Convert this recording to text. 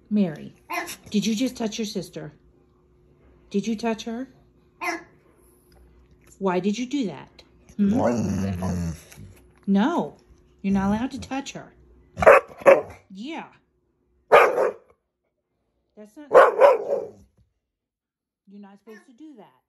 Mary, did you just touch your sister? Did you touch her? Why did you do that? No, you're not allowed to touch her. Yeah. That's not... You're not supposed to do that.